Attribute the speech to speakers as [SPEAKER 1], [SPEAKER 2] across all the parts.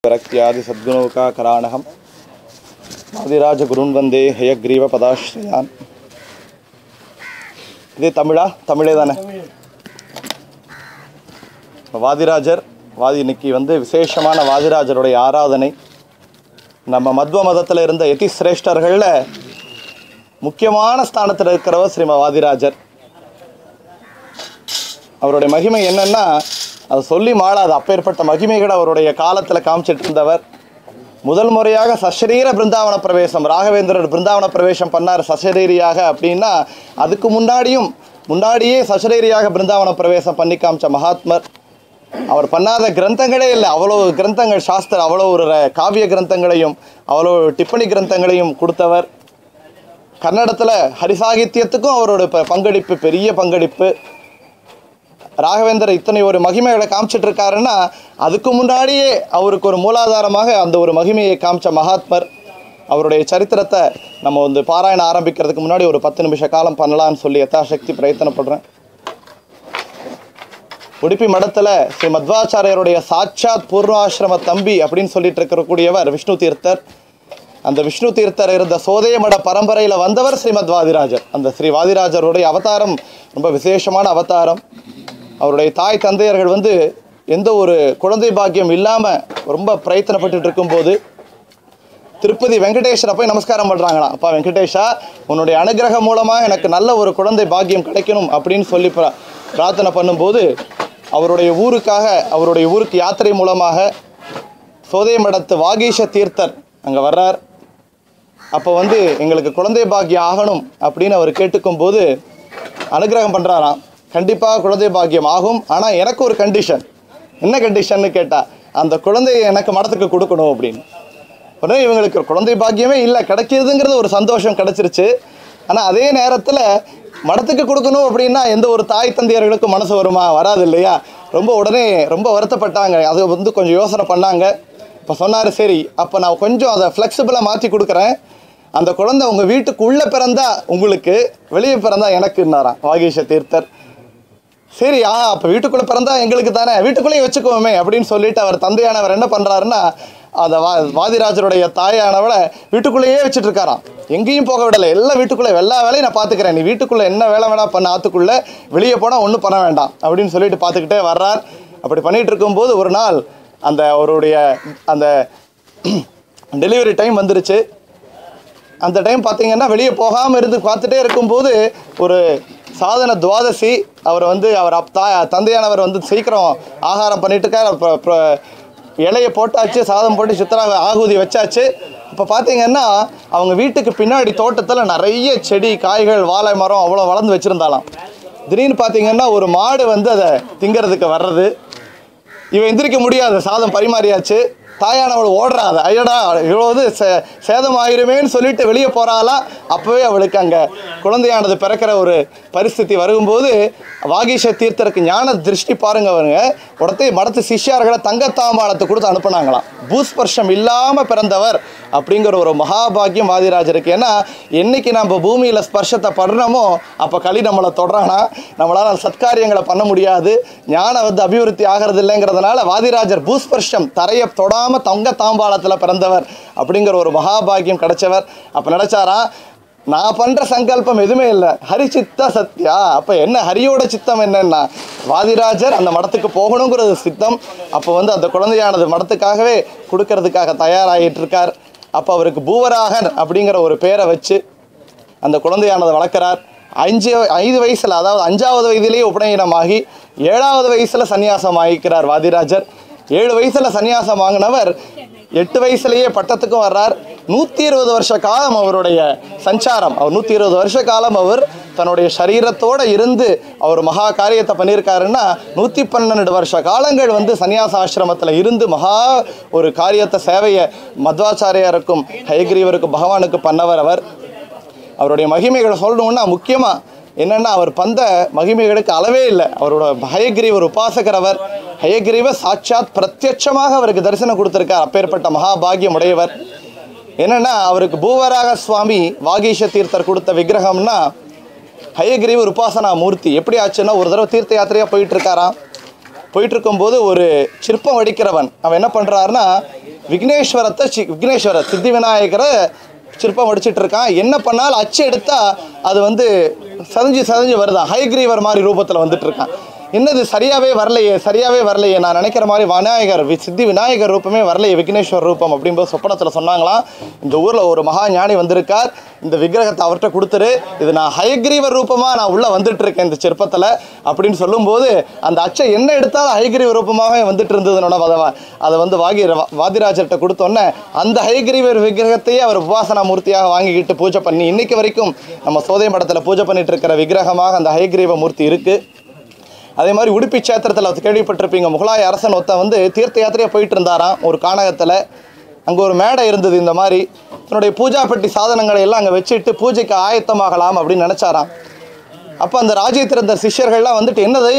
[SPEAKER 1] Viraktyadi Sadgunoka Karanaham Vadiraja Gurun Vande Hayagriva Padashriyan. This is Tamil. Vadirajar, Vadi Nikki Vande, Visheshamana Vadirajaruடைய ஆராதனை நம்ம மத்வ மதத்துல இருந்த யதி சிரேஷ்டர்கள்ல முக்கியமான ஸ்தானத்துல இருக்கிறவர் ஸ்ரீ வாதிராஜர். அவருடைய மகிமை என்னன்னா அது சொல்லி மாளாத அப்பேற்பட்ட மகிமைகளை அவருடைய காலத்துல காமிச்சிட்டு இருந்தவர். முதல் முறையாக சசரீர பிருந்தாவன பிரவேசம் ராகவேந்திரர் பிருந்தாவன பிரவேசம் பண்ணார் சசரீரியாக அப்படின்னா அதுக்கு முன்னாடியே சசரீரியாக பிருந்தாவன பிரவேசம் பண்ணி காமிச்ச மகாத்மர். அவர் பண்ணாத கிரந்தங்களே இல்லை, அவ்வளோ கிரந்தங்கள் சாஸ்திர அவ்வளோ ஒரு காவிய கிரந்தங்களையும் அவ்வளோ டிப்பணி கிரந்தங்களையும் கொடுத்தவர். கன்னடத்தில் ஹரிசாகித்யத்துக்கும் அவரோட பங்களிப்பு பெரிய பங்களிப்பு. ராகவேந்தர் இத்தனை ஒரு மகிமைகளை காமிச்சிட்டு இருக்காருன்னா அதுக்கு முன்னாடியே அவருக்கு ஒரு மூலாதாரமாக அந்த ஒரு மகிமையை காமிச்ச மகாத்மர். அவருடைய சரித்திரத்தை நம்ம பாராயணம் ஆரம்பிக்கிறதுக்கு முன்னாடி ஒரு 10 நிமிஷ காலம் பண்ணலான்னு சொல்லி யதாசக்தி பிரயத்தனப்படுறேன். உடுப்பி மடத்தில் ஸ்ரீ மத்வாச்சாரியருடைய சாட்சாத் பூர்வாசிரம தம்பி அப்படின்னு சொல்லிட்டு இருக்கக்கூடியவர் விஷ்ணு தீர்த்தர். அந்த விஷ்ணு தீர்த்தர் இருந்த சோதே மட பரம்பரையில் வந்தவர் ஸ்ரீமத் வாதிராஜர். அந்த ஸ்ரீ வாதிராஜருடைய அவதாரம் ரொம்ப விசேஷமான அவதாரம். அவருடைய தாய் தந்தையர்கள் எந்த ஒரு குழந்தை பாக்கியம் இல்லாமல் ரொம்ப பிரயத்தனப்பட்டு இருக்கும்போது திருப்பதி வெங்கடேஷரை போய் நமஸ்காரம் பண்ணுறாங்களாம். அப்பா வெங்கடேஷா, உன்னுடைய அனுகிரகம் மூலமாக எனக்கு நல்ல ஒரு குழந்தை பாக்கியம் கிடைக்கணும் அப்படின்னு சொல்லி பிரார்த்தனை பண்ணும்போது அவருடைய ஊருக்கு யாத்திரை மூலமாக சோதே மடத்து வாகீஷ தீர்த்தர் அங்கே வர்றார். அப்போ எங்களுக்கு குழந்தை பாக்கியம் ஆகணும் அப்படின்னு அவர் கேட்டுக்கும் போது அனுகிரகம் பண்ணுறாராம். கண்டிப்பாக குழந்தை பாக்கியம் ஆகும், ஆனால் எனக்கு ஒரு கண்டிஷன். என்ன கண்டிஷன்னு கேட்டால் அந்த குழந்தையை எனக்கு மடத்துக்கு கொடுக்கணும் அப்படின்னு. உடனே இவங்களுக்கு குழந்தை பாக்கியமே இல்லை, கிடைக்கிதுங்கிறது ஒரு சந்தோஷம் கிடச்சிருச்சு. ஆனால் அதே நேரத்தில் மடத்துக்கு கொடுக்கணும் அப்படின்னா எந்த ஒரு தாய் தந்தையர்களுக்கும் மனசு வருமா? வராது இல்லையா? உடனே ரொம்ப வருத்தப்பட்டாங்க. அது கொஞ்சம் யோசனை பண்ணாங்க. இப்போ சொன்னார், சரி அப்போ நான் கொஞ்சம் அதை ஃப்ளெக்சிபிளாக மாற்றி கொடுக்குறேன். அந்த குழந்தை உங்கள் வீட்டுக்குள்ளே பிறந்தா உங்களுக்கு, வெளியே பிறந்தா எனக்குன்னாராம் வாகீஷ தீர்த்தர். சரி அப்போ வீட்டுக்குள்ளே பிறந்தா எங்களுக்கு தானே, வீட்டுக்குள்ளேயே வச்சுக்குவோமே அப்படின்னு சொல்லிட்டு அவர் தந்தையானவர் என்ன பண்ணுறாருன்னா அந்த வாதிராஜருடைய தாயானவளை வீட்டுக்குள்ளேயே வச்சுட்டு இருக்காராம். எங்கேயும் போக விடலை, எல்லாம் வீட்டுக்குள்ளே எல்லா வேலையும் நான் பார்த்துக்கிறேன், நீ வீட்டுக்குள்ளே என்ன வேலை வேணா பண்ண, ஆற்றுக்குள்ளே வெளியே போனால் ஒன்றும் பண்ண வேண்டாம் அப்படின்னு சொல்லிட்டு பார்த்துக்கிட்டே வர்றார். அப்படி பண்ணிகிட்டு இருக்கும்போது ஒரு நாள் அவருடைய அந்த டெலிவரி டைம் வந்துருச்சு. அந்த டைம் பார்த்தீங்கன்னா வெளியே போகாமல் இருந்து பார்த்துட்டே இருக்கும்போது ஒரு சாதன துவாதசி அவர் அவர் தந்தையானவர் சீக்கிரம் ஆகாரம் பண்ணிட்டு இருக்கார். இலையை போட்டாச்சு, சாதம் போட்டு சித்திராக ஆகுதி வச்சாச்சு. இப்போ பார்த்தீங்கன்னா அவங்க வீட்டுக்கு பின்னாடி தோட்டத்தில் நிறைய செடி காய்கள் வாழை மரம் அவ்வளோ வளர்ந்து வச்சுருந்தாலாம். திடீர்னு பார்த்தீங்கன்னா ஒரு மாடு அதை திங்கிறதுக்கு வர்றது. இவன் எந்திரிக்க முடியாது, சாதம் பரிமாறியாச்சு. தாயானவள் ஓடுறாது, ஐயடா இவ்வளவு சேதம் ஆயிருமேன்னு சொல்லிட்டு வெளியே போகிறாளா. அப்போவே அவளுக்கு அங்கே குழந்தையானது பிறக்கிற ஒரு பரிஸ்திதி வரும்போது வாகீஷ தீர்த்தருக்கு ஞான திருஷ்டி பாருங்க. அவருங்க உடனே மடத்து சிஷ்யார்களை தங்கத்தாம்பாளத்தை கொடுத்து அனுப்புனாங்களாம். பூஸ்பர்ஷம் இல்லாமல் பிறந்தவர் அப்படிங்கிற ஒரு மகாபாகியம் வாதிராஜருக்கு. ஏன்னா என்னைக்கு நம்ம பூமியில் ஸ்பர்ஷத்தை படுறோமோ அப்போ களி நம்மளை தொடரானா நம்மளால் சத்காரியங்களை பண்ண முடியாது, ஞானம் அபிவிருத்தி ஆகிறது இல்லைங்கிறதுனால வாதிராஜர் பூஸ்பர்ஷம் தரையை தொடாமல் தங்க தாம்பாளத்தில் பிறந்தவர் அப்படிங்கிற ஒரு மகாபாகியம் கிடைச்சவர். அப்போ நினைச்சாரா, நான் பண்ணுற சங்கல்பம் எதுவுமே இல்லை, ஹரிச்சித்த சத்யா. அப்போ என்ன ஹரியோட சித்தம் என்னன்னா வாதிராஜர் அந்த மடத்துக்கு போகணுங்கிறது சித்தம். அப்போ அந்த குழந்தையானது மடத்துக்காகவே கொடுக்கறதுக்காக தயாராகிட்டு இருக்கார். அப்போ அவருக்கு பூவராகன் அப்படிங்கிற ஒரு பேரை வச்சு அந்த குழந்தையானதை வளர்க்குறார். 5 வயசில், அதாவது 5வது வயதிலேயே உபநயனமாகி 7வது வயசில் சன்னியாசம் ஆகிக்கிறார் வாதிராஜர். 7 வயசில் சன்னியாசம் வாங்கினவர் 8 வயசுலேயே பட்டத்துக்கும் வர்றார். 120 வருஷ காலம் அவருடைய சஞ்சாரம். அவர் 120 வருஷ காலம் அவர் தன்னுடைய சரீரத்தோடு இருந்து அவர் மகா காரியத்தை பண்ணியிருக்காருன்னா 112 வருஷ காலங்கள் சன்னியாச ஆசிரமத்தில் இருந்து மகா ஒரு காரியத்தை சேவையை மத்வாச்சாரியாருக்கும் ஹயக்ரீவருக்கும் பகவானுக்கு பண்ணவர். அவருடைய மகிமைகளை சொல்லணுன்னா முக்கியமாக என்னென்னா அவர் பந்த மகிமைகளுக்கு அளவே இல்லை. அவரோட ஹயக்ரீவர் உபாசகர். அவர் ஹயக்ரீவ சாட்சாத் பிரத்யட்சமாக அவருக்கு தரிசனம் கொடுத்துருக்கார். அப்பேற்பட்ட மகாபாகியம் உடையவர். என்னென்னா அவருக்கு பூவராக சுவாமி வாகீஷ தீர்த்தர் கொடுத்த விக்கிரகம்னா ஹயக்ரீவர் உபாசனா மூர்த்தி. எப்படி ஆச்சுன்னா ஒரு தடவை தீர்த்த யாத்திரையாக போயிட்டு இருக்காராம். போயிட்டு இருக்கும்போது ஒரு சிற்பம் வடிக்கிறவன் அவன் என்ன பண்ணுறாருன்னா விக்னேஸ்வரர் சித்தி விநாயகரை சிற்பம் வடிச்சிட்டு இருக்கான். என்ன பண்ணாலும் அச்சு எடுத்தால் அது வந்து சதஞ்சு வருதான், ஹயக்ரீவர் மாதிரி ரூபத்தில் வந்துட்டு இருக்கான். என்னது சரியாகவே வரலையே, நான் நினைக்கிற மாதிரி சித்தி விநாயகர் ரூபமே வரலையே, விக்னேஸ்வர் ரூபம் அப்படிம்போது சொப்பனத்தில் சொன்னாங்களாம், இந்த ஊரில் ஒரு மகா ஞானி வந்திருக்கார், இந்த விக்கிரகத்தை அவர்கிட்ட கொடுத்துரு, இது நான் ஹயக்ரீவர் ரூபமாக நான் உள்ளே வந்துட்டு இருக்கேன் இந்த சிற்பத்தில் அப்படின்னு சொல்லும்போது, அந்த அச்சை என்ன எடுத்தாலும் ஹயக்ரீவர் ரூபமாகவே வந்துட்டு இருந்ததுனோட அதை வந்து வாதிராஜர்கிட்ட கொடுத்தோன்னே அந்த ஹயக்ரீவர் விக்கிரகத்தையே அவர் உபாசனா மூர்த்தியாக வாங்கிக்கிட்டு பூஜை பண்ணி இன்னைக்கு வரைக்கும் நம்ம சோதை மடத்தில் பூஜை பண்ணிட்டு இருக்கிற விக்கிரகமாக அந்த ஹயக்ரீவ மூர்த்தி இருக்குது. அதே மாதிரி உடுப்பி சேத்திரத்தில் கேள்விப்பட்டிருப்பீங்க, முகலாய அரசன் வந்து தீர்த்த யாத்திரையாக போயிட்டு இருந்தாராம் ஒரு கானகத்தில். அங்கே ஒரு மேடை இருந்தது, இந்த மாதிரி தன்னுடைய பூஜா பெட்டி சாதனங்களை எல்லாம் அங்கே வச்சுட்டு பூஜைக்கு ஆயத்தமாகலாம் அப்படின்னு நினச்சாராம். அப்போ அந்த ராஜ்யத்திருந்த சிஷ்யர்கள்லாம் வந்துட்டு, என்னது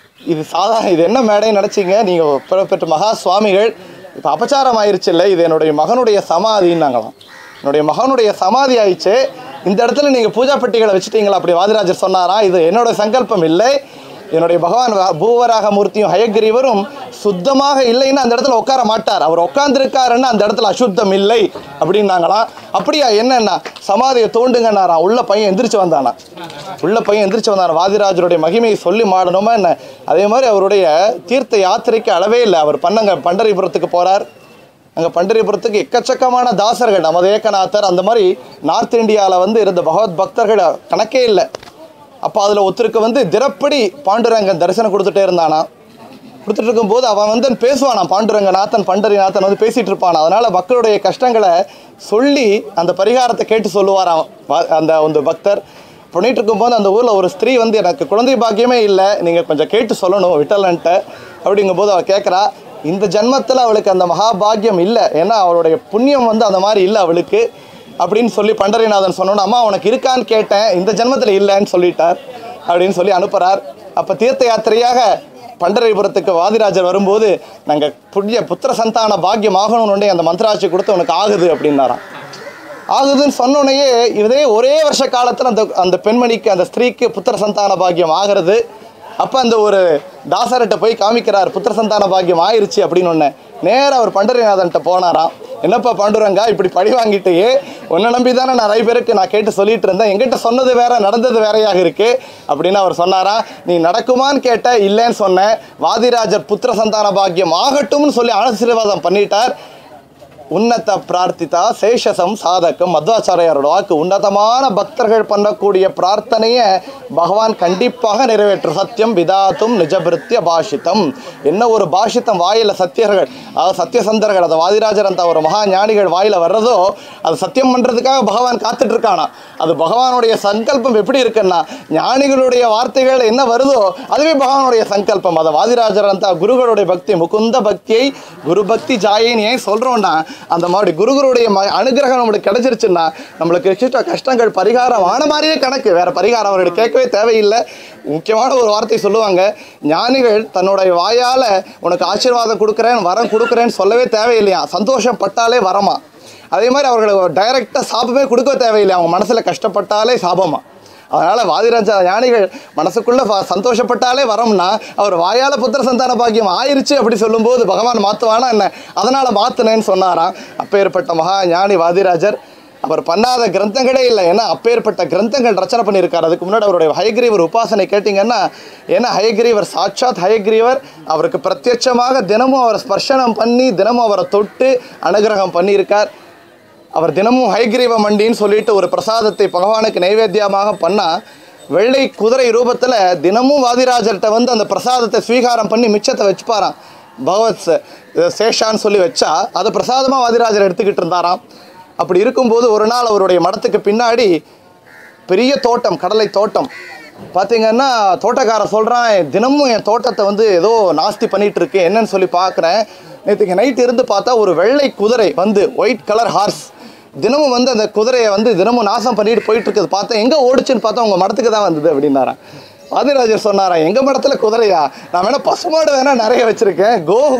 [SPEAKER 1] இது என்ன மேடைன்னு நினச்சிங்க, நீங்கள் பெற்ற மகா சுவாமிகள் இப்போ அபச்சாரம் ஆயிடுச்சு இல்லை, இது என்னுடைய மகனுடைய சமாதின்னாங்களாம். என்னுடைய மகனுடைய சமாதி ஆயிடுச்சு, இந்த இடத்துல நீங்கள் பூஜா பெட்டிகளை வச்சுட்டீங்களா அப்படி வாதிராஜர் சொன்னாராம். இது என்னோடய சங்கல்பம் இல்லை, என்னுடைய பகவான் பூவராக மூர்த்தியும் ஹயக்ரீவரும் சுத்தமாக இல்லைன்னா அந்த இடத்துல உட்கார மாட்டார், அவர் உட்காந்துருக்காருன்னா அந்த இடத்துல அசுத்தம் இல்லை அப்படின்னாங்களாம். அப்படியா, என்னன்னா சமாதியை தோண்டுங்கன்னாராம். உள்ள பையன் எந்திரிச்சு வந்தாராம். வாதிராஜருடைய மகிமையை சொல்லி மாடணுமா என்ன. அதே மாதிரி அவருடைய தீர்த்த யாத்திரைக்கு அளவே இல்லை. அவர் பண்டரிபுரத்துக்கு போகிறார். அங்கே பண்டரிபுரத்துக்கு எக்கச்சக்கமான தாசர்கள், நமது ஏகநாதர், அந்த மாதிரி நார்த் இந்தியாவில் இருந்த பகவத் பக்தர்கள் கணக்கே இல்லை. அப்போ அதில் ஒருத்தருக்கு தினப்படி பாண்டுரங்கன் தரிசனம் கொடுத்துட்டே இருந்தானா. கொடுத்துட்டு இருக்கும்போது அவன் பேசுவானா, பாண்டுரங்கநாதன் பண்டரிநாதன் பேசிகிட்டு இருப்பானா. அதனால் மக்களுடைய கஷ்டங்களை சொல்லி அந்த பரிகாரத்தை கேட்டு சொல்லுவாராம் அந்த பக்தர். பண்ணிகிட்டு இருக்கும்போது அந்த ஊரில் ஒரு ஸ்திரீ எனக்கு குழந்தை பாக்கியமே இல்லை, நீங்கள் கொஞ்சம் கேட்டு சொல்லணும் விட்டலன்ட்ட அப்படிங்கும்போது அவள் கேட்குறா, இந்த ஜென்மத்தில் அவளுக்கு அந்த மகாபாகியம் இல்லை, ஏன்னா அவளுடைய புண்ணியம் அந்த மாதிரி இல்லை அவளுக்கு அப்படின்னு சொல்லி பண்டரிநாதன் சொன்னோன்னு, அம்மா உனக்கு இருக்கான்னு கேட்டேன், இந்த ஜென்மத்தில் இல்லைன்னு சொல்லிட்டார் அப்படின்னு சொல்லி அனுப்புகிறார். அப்போ தீர்த்த யாத்திரையாக பண்டரிபுரத்துக்கு வாதிராஜர் வரும்போது, நாங்கள் புத்திர சந்தான பாக்கியம் ஆகணும்னு அந்த மந்திராட்சி கொடுத்து உனக்கு ஆகுது அப்படின்னாராம். ஆகுதுன்னு சொன்னோடனேயே இதே ஒரே வருஷ காலத்தில் அந்த பெண்மணிக்கு, அந்த ஸ்திரீக்கு புத்திர சந்தான பாக்கியம் ஆகிறது. அப்போ அந்த ஒரு தாசர்கிட்ட போய் காமிக்கிறார், புத்திர சந்தான பாக்கியம் ஆயிடுச்சு அப்படின்னு ஒன்று. நேராக அவர் பண்டரிநாதன்கிட்ட போனாராம். என்னப்பா பாண்டுரங்கா இப்படி பழி வாங்கிட்டேயே, உன்னை நம்பி தானே நான் நிறைய பேருக்கு நான் கேட்டு சொல்லிட்டு இருந்தேன், எங்கிட்ட சொன்னது வேற நடந்தது வேறையாக இருக்கு அப்படின்னு அவர் சொன்னாரா. நீ நடக்குமான்னு கேட்ட, இல்லைன்னு சொன்னேன். வாதிராஜர் புத்திர சந்தான பாக்கியம் ஆகட்டும்னு சொல்லி ஆசீர்வாதம் பண்ணிட்டார். உன்னத பிரார்த்திதா சேஷசம் சாதகம். மத்வாச்சாரியாரோட வாக்கு, உன்னதமான பக்தர்கள் பண்ணக்கூடிய பிரார்த்தனையை பகவான் கண்டிப்பாக நிறைவேற்றும். சத்தியம் விதாத்தும் நிஜபிருத்திய பாஷித்தம். என்ன ஒரு பாஷித்தம் வாயில் சத்தியர்கள், அதாவது சத்தியசந்தர்கள், அதை வாதிராஜர் அந்த ஒரு மகா ஞானிகள் வாயில் வர்றதோ அது சத்தியம் பண்ணுறதுக்காக பகவான் காத்துட்டு இருக்கானா. அது பகவானுடைய சங்கல்பம் எப்படி இருக்குன்னா, ஞானிகளுடைய வார்த்தைகள் என்ன வருதோ அதுவே பகவானுடைய சங்கல்பம். அதை வாதிராஜர் அந்த குருகளுடைய பக்தி, முகுந்த பக்தியை குரு பக்தி ஜாயின்னு ஏன் சொல்கிறோன்னா, அந்த மாதிரி குருகுருடைய அனுகிரகம் நம்மளுக்கு கிடைச்சிருச்சுன்னா நம்மளுக்கு கஷ்டங்கள் பரிகாரம் ஆன மாதிரியே கணக்கு. வேற பரிகாரம் அவர்களுக்கு கேட்கவே தேவையில்லை. முக்கியமான ஒரு வார்த்தை சொல்லுவாங்க, ஞானிகள் தன்னுடைய வாயால் உனக்கு ஆசீர்வாதம் கொடுக்குறேன் வரம் கொடுக்குறேன்னு சொல்லவே தேவையில்லையா, சந்தோஷப்பட்டாலே வரமா. அதே மாதிரி அவர்களுக்கு டைரெக்டாக சாபமே கொடுக்க தேவையில்லை, அவங்க மனசில் கஷ்டப்பட்டாலே சாபமா. அதனால் வாதிராஜா ஞானிகள் மனசுக்குள்ளே சந்தோஷப்பட்டாலே வரோம்னா, அவர் வாயால் புத்திர சந்தான பாக்கியம் ஆயிடுச்சு அப்படி சொல்லும்போது பகவான் மாற்றுவானா என்ன, அதனால் மாற்றினேன்னு சொன்னாராம். அப்பேற்பட்ட மகா ஞானி வாதிராஜர். அவர் பண்ணாத கிரந்தங்களே இல்லை, ஏன்னா அப்பேற்பட்ட கிரந்தங்கள் ரச்சனை பண்ணியிருக்கார். அதுக்கு முன்னாடி அவருடைய ஹயக்ரீவர் உபாசனை கேட்டிங்கன்னா, ஏன்னா ஹயக்ரீவர் சாட்சாத் ஹயக்ரீவர், அவருக்கு பிரத்யட்சமாக தினமும் அவரை ஸ்பர்ஷனம் பண்ணி தினமும் அவரை தொட்டு அனுகிரகம் பண்ணியிருக்கார். அவர் தினமும் ஹயக்ரீவ மண்டின்னு சொல்லிட்டு ஒரு பிரசாதத்தை பகவானுக்கு நைவேத்தியமாக பண்ணால், வெள்ளை குதிரை ரூபத்தில் தினமும் வாதிராஜர்கிட்ட அந்த பிரசாதத்தை ஸ்வீகாரம் பண்ணி மிச்சத்தை வச்சுப்பாராம். பகவத் சேஷான்னு சொல்லி வச்சா அதை பிரசாதமாக வாதிராஜர் எடுத்துக்கிட்டு இருந்தாராம். அப்படி இருக்கும்போது ஒரு நாள் அவருடைய மடத்துக்கு பின்னாடி பெரிய தோட்டம், கடலை தோட்டம். பார்த்திங்கன்னா தோட்டக்காரன் சொல்கிறான், தினமும் என் தோட்டத்தை ஏதோ நாஸ்தி பண்ணிகிட்டு இருக்கு, என்னன்னு சொல்லி பார்க்குறேன். நேற்றுக்கு நைட்டு இருந்து பார்த்தா ஒரு வெள்ளை குதிரை ஒயிட் கலர் ஹார்ஸ் தினமும் அந்த குதிரையை தினமும் நாசம் பண்ணிட்டு போயிட்டு இருக்குது. பார்த்தா எங்கே ஓடிச்சுன்னு பார்த்தா உங்கள் மடத்துக்கு தான் வந்தது அப்படின்னாரான். வாதிராஜர் சொன்னாராம், எங்கள் மடத்தில் குதிரையா, நான் வேணால் பசுமாடு வேணால் நிறைய வச்சுருக்கேன்,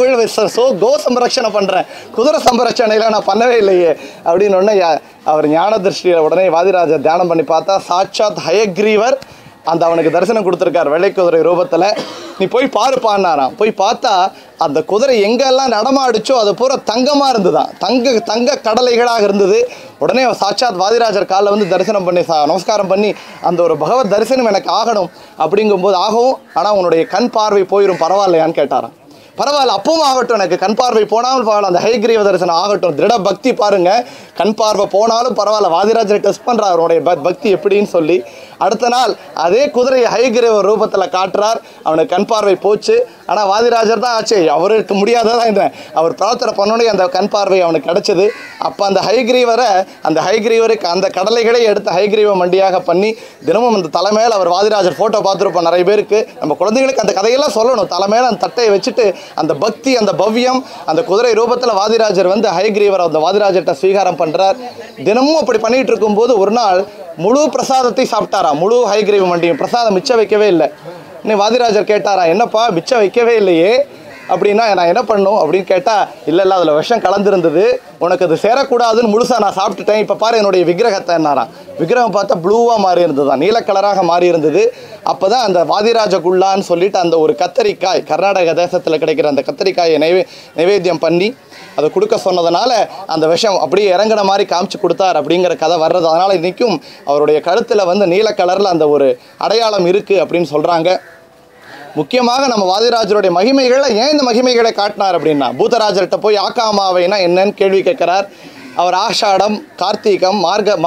[SPEAKER 1] கோ சம்ரட்சணை பண்ணுறேன், குதிரை சம்ரட்சணையில் நான் பண்ணவே இல்லையே அப்படின்னு உடனே அவர் ஞான திருஷ்டியில் உடனே வாதிராஜர் தியானம் பண்ணி பார்த்தா சாட்சாத் ஹயக்ரீவர் அந்த அவனுக்கு தரிசனம் கொடுத்துருக்கார் வெள்ளை குதிரை ரூபத்தில். நீ போய் பாருப்பான்னாராம். போய் பார்த்தா அந்த குதிரை எங்கெல்லாம் நடமாடிச்சோ அது பூரா தங்கமாக இருந்துதான், தங்க கடலைகளாக இருந்தது. உடனே சாட்சாத் வாதிராஜர் காலில் வந்து தரிசனம் பண்ணி நமஸ்காரம் பண்ணி அந்த ஒரு பகவத் தரிசனம் எனக்கு ஆகணும் அப்படிங்கும்போது ஆகவும், ஆனால் உன்னுடைய கண் பார்வை போயிடும் பரவாயில்லையான்னு கேட்டாராம். பரவாயில்ல, அப்பவும் ஆகட்டும், எனக்கு கண் பார்வை போனாலும் பரவாயில்ல, அந்த ஹைகிரீவ தரிசனம் ஆகட்டும். திருட பக்தி பாருங்க, கண் பார்வை போனாலும் பரவாயில்ல, வாதிராஜரை டெஸ்ட் பண்ணுறார் அவனுடைய பக்தி எப்படின்னு சொல்லி. அடுத்த நாள் அதே குதிரையை ஹைகிரீவ ரூபத்தில் காட்டுறார். அவனுக்கு கண் பார்வை போச்சு. ஆனால் வாதிராஜர் தான் ஆச்சு, அவருக்கு முடியாததான் இந்த அவர் பிரார்த்தனை பண்ணோடனே அந்த கண் பார்வை அவனுக்கு கிடைச்சது. அப்போ அந்த ஹைகிரீவருக்கு அந்த கடலைகளை எடுத்து ஹைகிரீவ மண்டியாக பண்ணி தினமும் அந்த தலைமையில் அவர் வாதிராஜர் ஃபோட்டோ பார்த்துருப்போம். நிறைய பேருக்கு நம்ம குழந்தைங்களுக்கு அந்த கதையெல்லாம் சொல்லணும். தலைமையில் அந்த தட்டையை வச்சுட்டு அந்த பக்தி, அந்த பவ்யம், அந்த குதிரை ரூபத்தில் வாதிராஜர் வந்து ஹயக்ரீவர் அந்த வாதிராஜர்கிட்ட ஸ்வீகாரம் பண்ணுறார். தினமும் அப்படி பண்ணிகிட்டு இருக்கும்போது ஒரு நாள் முழு பிரசாதத்தை சாப்பிட்டாராம். முழு ஹயக்ரீவ மண்டியும் பிரசாதம் மிச்சம் வைக்கவே இல்லை. இன்னும் வாதிராஜர் கேட்டாரா, என்னப்பா மிச்சம் வைக்கவே இல்லையே அப்படின்னா நான் என்ன பண்ணும் அப்படின்னு கேட்டால், இல்லை அதில் விஷம் கலந்துருந்தது, உனக்கு அது சேரக்கூடாதுன்னு முழுசாக நான் சாப்பிட்டுட்டேன். இப்போ பாரு என்னுடைய விக்கிரகத்தை என்னாராம். விக்கிரகம் பார்த்தா ப்ளூவாக மாறி இருந்தது தான், நீல கலராக மாறி இருந்தது. அப்போ தான் அந்த வாதிராஜ குல்லான்னு சொல்லிட்டு அந்த ஒரு கத்தரிக்காய், கர்நாடக தேசத்தில் கிடைக்கிற அந்த கத்தரிக்காயை நைவேத்தியம் பண்ணி அதை கொடுக்க சொன்னதுனால அந்த விஷம் அப்படியே இறங்குன மாதிரி காமிச்சு கொடுத்தார் அப்படிங்கிற கதை வர்றது. அதனால் இன்றைக்கும் அவருடைய கழுத்தில் வந்து நீல கலரில் அந்த ஒரு அடையாளம் இருக்குது அப்படின்னு சொல்கிறாங்க. முக்கியமாக நம்ம வாதிராஜருடைய மகிமைகளை ஏன் இந்த மகிமைகளை காட்டினார் அப்படின்னா, பூதராஜர்கிட்ட போய் ஆக்காமாவைனா என்னன்னு கேள்வி கேட்குறார். அவர் ஆஷாடம், கார்த்திகம்,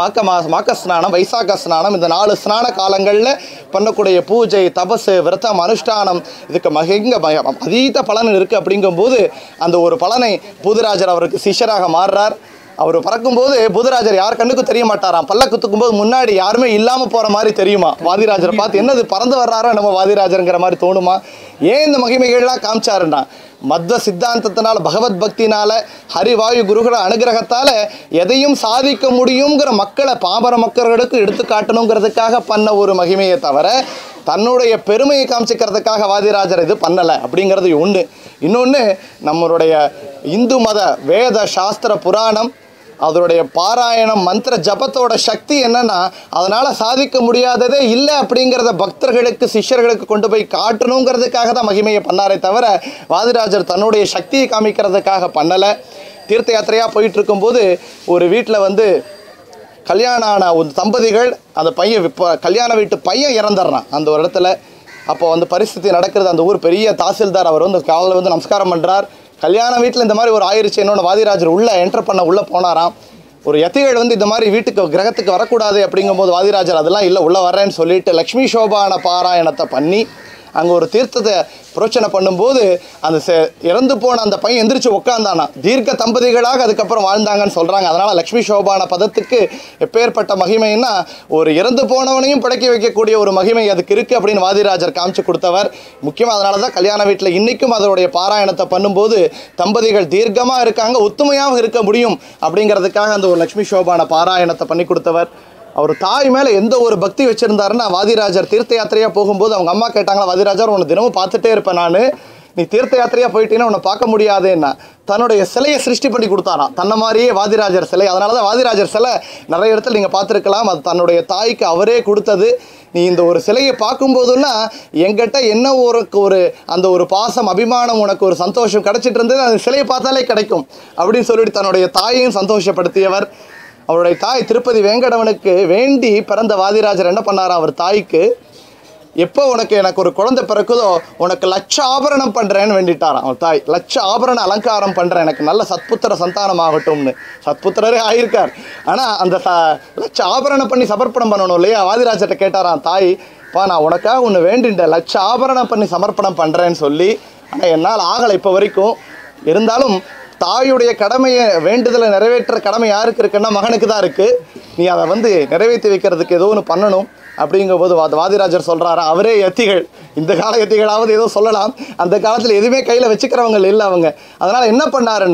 [SPEAKER 1] மாக ஸ்நானம், வைசாக ஸ்நானம், இந்த 4 ஸ்நான காலங்களில் பண்ணக்கூடிய பூஜை, தபசு, விரதம், அனுஷ்டானம், இதுக்கு அதீத பலன் இருக்குது. அப்படிங்கும்போது அந்த ஒரு பலனை பூதராஜர் அவருக்கு சிஷ்யராக மாறுறார். அவர் பறக்கும்போது பூதராஜர் யார் கண்ணுக்கும் தெரிய மாட்டாராம். பல்ல குத்துக்கும்போது முன்னாடி யாருமே இல்லாமல் போகிற மாதிரி தெரியுமா. வாதிராஜரை பார்த்து என்னது பறந்து வர்றாரோ நம்ம வாதிராஜருங்கிற மாதிரி தோணுமா. ஏன் இந்த மகிமைகள்லாம் காமிச்சாருன்னா, மத்வ சித்தாந்தத்தினால், பகவத் பக்தினால், ஹரிவாயு குருகுல அனுகிரகத்தால் எதையும் சாதிக்க முடியுங்கிற மக்களை, பாமர மக்களுக்கு எடுத்து காட்டணுங்கிறதுக்காக பண்ண ஒரு மகிமையை தவிர தன்னுடைய பெருமையை காமிச்சிக்கிறதுக்காக வாதிராஜர் இது பண்ணலை அப்படிங்கிறது ஒன்று. இன்னொன்று, நம்மளுடைய இந்து மத வேத சாஸ்திர புராணம் அதனுடைய பாராயணம் மந்திர ஜபத்தோட சக்தி என்னன்னா, அதனால் சாதிக்க முடியாததே இல்லை அப்படிங்கிறத பக்தர்களுக்கு, சிஷ்யர்களுக்கு கொண்டு போய் காட்டணுங்கிறதுக்காக தான் மகிமையை பண்ணாரே தவிர வாதிராஜர் தன்னுடைய சக்தியை காமிக்கிறதுக்காக பண்ணலை. தீர்த்த யாத்திரையாக போயிட்டு இருக்கும்போது ஒரு வீட்டில் வந்து கல்யாணம் ஆன ஒரு தம்பதிகள், அந்த பையன் இப்போ கல்யாண வீட்டு பையன் இறந்துடுறான் அந்த ஒரு இடத்துல. அப்போ வந்து பரிஸ்திதி நடக்கிறது. அந்த ஊர் பெரிய தாசில்தார் அவர் வந்து காலையில் வந்து நமஸ்காரம் பண்ணுறார். கல்யாண வீட்டில் இந்த மாதிரி ஒரு ஆயிடுச்சு என்னோட வாதிராஜர் உள்ளே போனாராம். ஒரு யத்திகள் வந்து இந்த மாதிரி வீட்டுக்கு கிரகத்துக்கு வரக்கூடாது அப்படிங்கும்போது வாதிராஜர் அதெல்லாம் இல்லை, உள்ளே வர்றேன்னு சொல்லிட்டு லக்ஷ்மி சோபான பாராயணத்தை பண்ணி அங்கே ஒரு தீர்த்தத்தை புரோச்சனை பண்ணும்போது அந்த இறந்து போன அந்த பையன் எந்திரிச்சு உட்காந்தானா. தீர்க்க தம்பதிகளாக அதுக்கப்புறம் வாழ்ந்தாங்கன்னு சொல்கிறாங்க. அதனால் லக்ஷ்மி சோபான பதத்துக்கு எப்பேற்பட்ட மகிமைன்னா, ஒரு இறந்து போனவனையும் படைக்க வைக்கக்கூடிய ஒரு மகிமை அதுக்கு இருக்குது அப்படின்னு வாதிராஜர் காமிச்சு கொடுத்தவர். முக்கியமாக அதனால தான் கல்யாண வீட்டில் இன்றைக்கும் அதனுடைய பாராயணத்தை பண்ணும்போது தம்பதிகள் தீர்க்கமாக இருக்காங்க, ஒத்துமையாக இருக்க முடியும் அப்படிங்கிறதுக்காக அந்த ஒரு லக்ஷ்மி சோபான பாராயணத்தை பண்ணி கொடுத்தவர். அவர் தாய் மேலே எந்த ஒரு பக்தி வச்சுருந்தாருன்னா, வாதிராஜர் தீர்த்த யாத்திரையாக போகும்போது அவங்க அம்மா கேட்டாங்களா, வாதிராஜர் உன்னை தினமும் பார்த்துட்டே இருப்பேன் நான், நீ தீர்த்த யாத்திரையாக போயிட்டீங்கன்னா உன்னை பார்க்க முடியாதுன்னா தன்னுடைய சிலையை சிருஷ்டி பண்ணி கொடுத்தாராம். தன்னை மாதிரியே வாதிராஜர் சிலை. அதனால தான் வாதிராஜர் சிலை நிறைய இடத்துல நீங்கள் பார்த்துருக்கலாம். அது தன்னுடைய தாய்க்கு அவரே கொடுத்தது. நீ இந்த ஒரு சிலையை பார்க்கும்போதுன்னா எங்கிட்ட என்ன ஒரு அந்த ஒரு பாசம், அபிமானம், உனக்கு ஒரு சந்தோஷம் கிடச்சிட்டு இருந்தது அந்த சிலையை பார்த்தாலே கிடைக்கும் அப்படின்னு சொல்லிட்டு தன்னுடைய தாயையும் சந்தோஷப்படுத்தியவர். அவருடைய தாய் திருப்பதி வேங்கடவனுக்கு வேண்டி பிறந்த வாதிராஜர் என்ன பண்ணாராம், அவர் தாய்க்கு எப்போ எனக்கு ஒரு குழந்தை பிறக்குதோ உனக்கு லட்ச ஆபரணம் பண்ணுறேன்னு வேண்டிட்டாராம். அவர் தாய் லட்ச ஆபரண அலங்காரம் பண்ணுறேன், எனக்கு நல்ல சத்புத்திர சந்தானம் ஆகட்டும்னு. சத்புத்திரரே ஆகியிருக்கார். ஆனால் அந்த லட்ச ஆபரணம் பண்ணி சமர்ப்பணம் பண்ணணும் இல்லையா. வாதிராஜர்கிட்ட கேட்டாராம் தாய், நான் உனக்காக ஒன்று வேண்டின்றேன், லட்ச ஆபரணம் பண்ணி சமர்ப்பணம் பண்ணுறேன்னு சொல்லி. ஆனால் என்னால் ஆகலை இப்போ வரைக்கும். இருந்தாலும் தாயுடைய கடமையை, வேண்டுதலை நிறைவேற்ற கடமை யாருக்கு இருக்குன்னா மகனுக்கு தான் இருக்குது. நீ அதை வந்து நிறைவேற்றி வைக்கிறதுக்கு ஏதோ ஒன்று பண்ணணும் அப்படிங்கும்போது வாதிராஜர் சொல்கிறாரா, அவரே யத்திகள், இந்த கால யத்திகளாவது ஏதோ சொல்லலாம், அந்த காலத்தில் எதுவுமே கையில் வச்சுக்கிறவங்க இல்லை அவங்க. அதனால் என்ன பண்ணாருன்னா,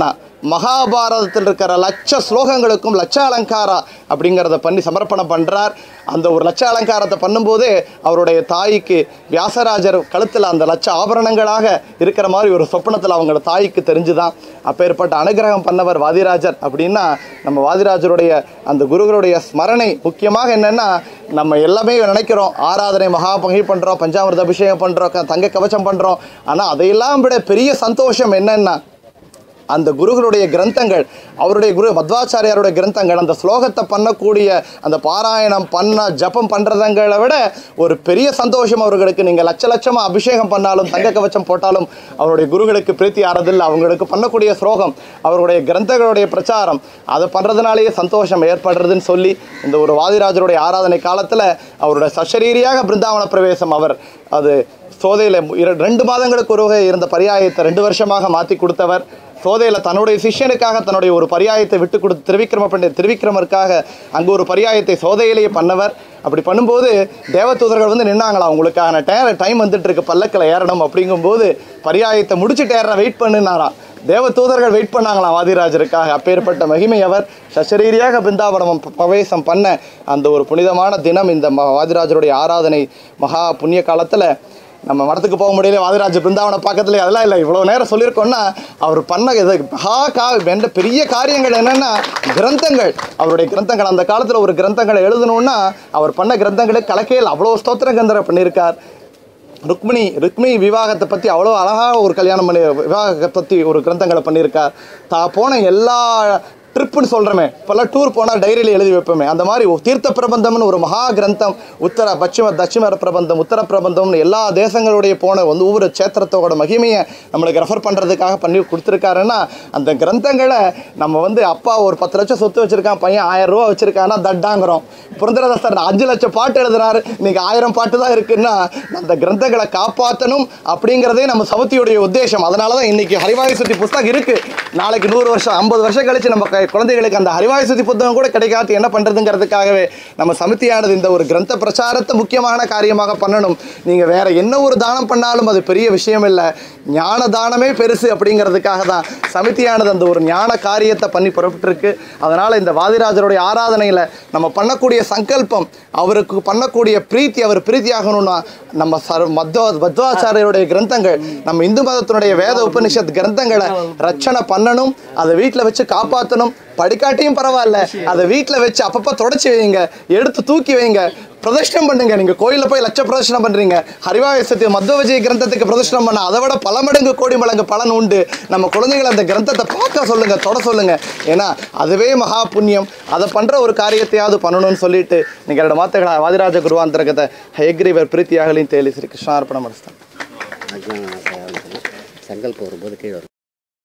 [SPEAKER 1] மகாபாரதத்தில் இருக்கிற லட்ச ஸ்லோகங்களுக்கும் லட்ச அலங்காரா அப்படிங்கிறத பண்ணி சமர்ப்பணம் பண்ணுறார். அந்த ஒரு லட்ச அலங்காரத்தை பண்ணும்போதே அவருடைய தாய்க்கு வியாசராஜர் கழுத்தில் அந்த லட்ச ஆபரணங்களாக இருக்கிற மாதிரி ஒரு சொப்பனத்தில் அவங்களோட தாய்க்கு தெரிஞ்சுதான். அப்பேற்பட்ட அனுகிரகம் பண்ணவர் வாதிராஜர். அப்படின்னா நம்ம வாதிராஜருடைய அந்த குருகளுடைய ஸ்மரணை முக்கியமாக என்னென்னா, நம்ம எல்லாமே நினைக்கிறோம் ஆராதனை மகாபங்கி பண்ணுறோம், பஞ்சாமிர்த அபிஷேகம் பண்ணுறோம், தங்க கவச்சம் பண்ணுறோம். ஆனால் அதையெல்லாம் விட பெரிய சந்தோஷம் என்னென்னா, அந்த குருகளுடைய கிரந்தங்கள், அவருடைய குரு மத்வாச்சாரியாருடைய கிரந்தங்கள், அந்த ஸ்லோகத்தை பண்ணக்கூடிய அந்த பாராயணம் பண்ண ஜபம் பண்ணுறதுங்களை விட ஒரு பெரிய சந்தோஷம் அவர்களுக்கு. நீங்கள் லட்ச லட்சமாக அபிஷேகம் பண்ணாலும் தங்க கவச்சம் போட்டாலும் அவருடைய குருகளுக்கு பிரீத்தி ஆறதில்லை. அவங்களுக்கு பண்ணக்கூடிய ஸ்லோகம், அவருடைய கிரந்தங்களுடைய பிரச்சாரம், அதை பண்ணுறதுனாலேயே சந்தோஷம் ஏற்படுறதுன்னு சொல்லி இந்த ஒரு வாதிராஜருடைய ஆராதனை காலத்தில் அவருடைய சஷரீரியாக பிருந்தாவன பிரவேசம், அவர் அது சோதையில் 2 மாதங்களுக்கு ஒரு இருந்த பரியாயத்தை 2 வருஷமாக மாற்றி கொடுத்தவர். சோதையில் தன்னுடைய சிஷ்யனுக்காக தன்னுடைய ஒரு பரியாயத்தை விட்டு கொடுத்து திருவிக்ரமருக்காக அங்கே ஒரு பரியாயத்தை சோதையிலேயே பண்ணவர். அப்படி பண்ணும்போது தேவதூதர்கள் வந்து நின்னாங்களா, உங்களுக்கான டைம் வந்துட்டு இருக்கு, பல்லக்கில் ஏறணும் அப்படிங்கும்போது பரியாயத்தை முடிச்சுட்டு ஏற வெயிட் பண்ணுனாராம். தேவதூதர்கள் வெயிட் பண்ணாங்களாம் வாதிராஜருக்காக. அப்பேற்பட்ட மகிமை அவர் சஷரீரியாக பிருந்தாவனம் பிரவேசம் பண்ண அந்த ஒரு புனிதமான தினம் இந்த வாதிராஜருடைய ஆராதனை மகா புண்ணிய காலத்தில். நம்ம மடத்துக்கு போக முடியல, வாதிராஜ பிருந்தாவன பக்கத்துல, அதெல்லாம் இல்லை. இவ்வளோ நேரம் சொல்லியிருக்கோன்னா அவர் பண்ண என்ற பெரிய காரியங்கள் என்னென்னா கிரந்தங்கள், அவருடைய கிரந்தங்கள். அந்த காலத்தில் ஒரு கிரந்தங்களை எழுதணுன்னா அவர் பண்ண கிரந்தங்களுக்கு கலக்கையில் அவ்வளோ ஸ்தோத்திர கிரந்தரை பண்ணியிருக்கார். ருக்மிணி விவாகத்தை பற்றி அவ்வளோ அழகாக ஒரு கல்யாணம் பண்ணி விவாகத்தை பற்றி ஒரு கிரந்தங்களை பண்ணியிருக்கார். போன எல்லா ட்ரிப்புன்னு சொல்கிறோமே, இப்போல்லாம் டூர் போனால் டைரியில் எழுதி வைப்போமே, அந்த மாதிரி தீர்த்த பிரபந்தம்னு ஒரு மகா கிரந்தம், தட்சிம பிரபந்தம், உத்தர பிரபந்தம்னு எல்லா தேசங்களுடைய போன ஒவ்வொரு சேத்திரத்தோட மகிமையை நம்மளுக்கு ரெஃபர் பண்ணுறதுக்காக பண்ணி கொடுத்துருக்காருன்னா, அந்த கிரந்தங்களை நம்ம அப்பா ஒரு 10 லட்சம் சொத்து வச்சுருக்கான், பையன் 1000 ரூபா வச்சுருக்கான்னா தட்டாங்கிறோம். புரந்தரதாசர் 5 லட்சம் பாட்டு எழுதுறாரு, இன்றைக்கி 1000 பாட்டு தான் இருக்குன்னா அந்த கிரந்தங்களை காப்பாற்றணும் அப்படிங்கிறதே நம்ம சவுத்தியுடைய உத்தேசம். அதனால தான் இன்றைக்கி ஹரிவாயுசுத்தி புஸ்தகம் இருக்குது. நாளைக்கு 100 வருஷம் 50 வருஷம் கழித்து நம்ம குழந்தைகளுக்கு அந்த ஹரிவாயுசுத்தி புத்தகம் கூட கிடைக்காது என்ன பண்ணுறதுங்கிறதுக்காகவே நம்ம சமிதியானது இந்த ஒரு கிரந்த பிரச்சாரத்தை முக்கியமான காரியமாக பண்ணணும். நீங்கள் வேற என்ன ஒரு தானம் பண்ணாலும் அது பெரிய விஷயம் இல்லை, ஞான தானமே பெருசு அப்படிங்கிறதுக்காக தான் சமிதியானது அந்த ஒரு ஞான காரியத்தை பண்ணி புறப்பட்டுருக்கு. அதனால் இந்த வாதிராஜருடைய ஆராதனையில் நம்ம பண்ணக்கூடிய சங்கல்பம், அவருக்கு பண்ணக்கூடிய பிரீத்தி, அவர் பிரீத்தியாகணும்னா நம்ம மத்வாச்சாரியருடைய கிரந்தங்கள், நம்ம இந்து மதத்தினுடைய வேத உபனிஷத் கிரந்தங்களை ரச்சனை பண்ணணும், அதை வீட்டில் வச்சு காப்பாற்றணும். படிக்காட்டியும் பரவாயில்ல, அதை வீட்டில் வச்சு அப்பப்போ தொடச்சி வைங்க, எடுத்து தூக்கி வைங்க, பிரதர்ஷனம் பண்ணுங்க. நீங்கள் கோயிலில் போய் லட்ச பிரதர்ஷனம் பண்ணுறீங்க, ஹரிவாயுஸ்துதி மத்வ விஜய கிரந்தத்துக்கு பிரதர்ஷனம் பண்ண அதை விட பல மடங்கு கோடி மடங்கு பலன் உண்டு. நம்ம குழந்தைகளை அந்த கிரந்தத்தை பார்க்க சொல்லுங்க, தொட சொல்லுங்க. ஏன்னா அதுவே மகா புண்ணியம். அதை பண்ணுற ஒரு காரியத்தையாவது பண்ணணும்னு சொல்லிட்டு நீங்கள் 2 மாதங்கள வாதிராஜ குருவாந்தரகத்தை ஹயக்ரீவர் பிரீத்தியாகலையும் தேலி ஸ்ரீ கிருஷ்ணார்ப்பணம்.
[SPEAKER 2] சங்கல்பம் வரும்போது கீழே